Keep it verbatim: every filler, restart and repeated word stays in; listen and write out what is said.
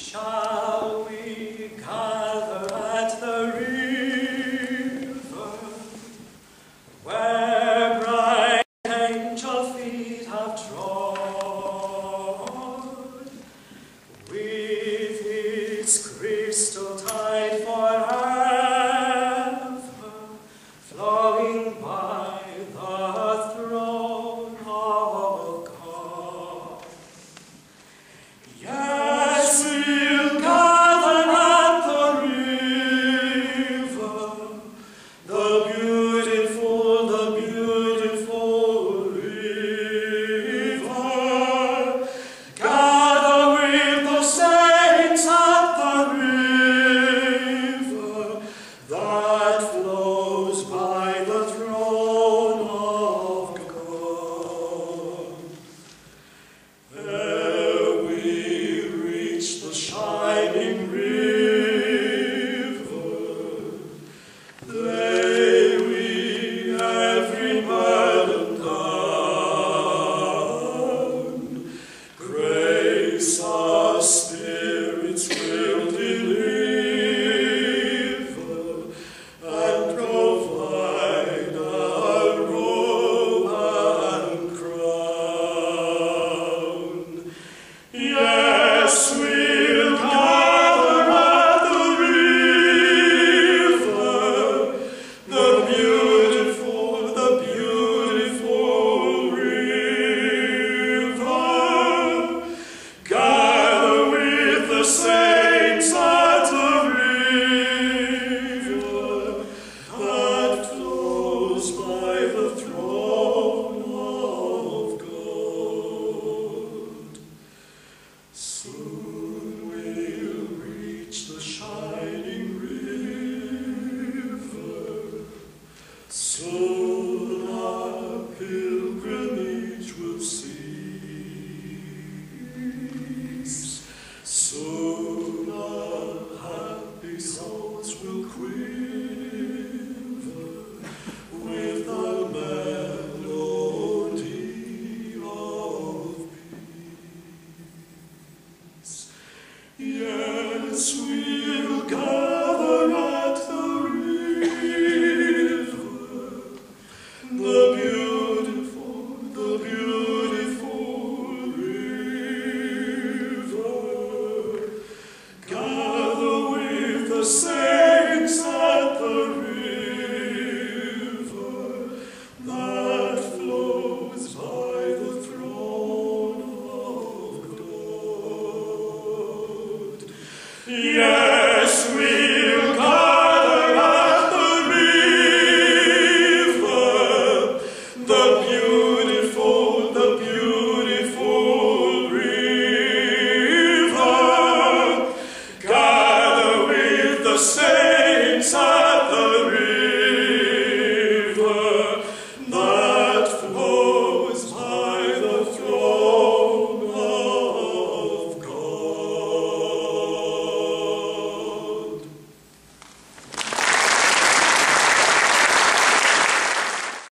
Shall we gather at the river, where bright angel feet have trod, with its crystal tide forever flowing by the throne of God? Yes, we'll gather at the river, the beautiful, the beautiful river. Gather with the saints at the river that flows by the throne of God. There we reach the shining river, lay we every burden down. Grace our spirits will deliver, and provide a robe and crown. Yes, we'll gather at the river, the beautiful, the beautiful river. Gather with the saints at the river that flows by the throne of God. Soon we'll reach the shining river. Soon our pilgrimage will cease. Soon our happy souls will quiver with the melody of peace. Yes, we'll gather at the river, the beautiful, the beautiful river. Gather with the saints at the river that flows by the throne of God. Yeah.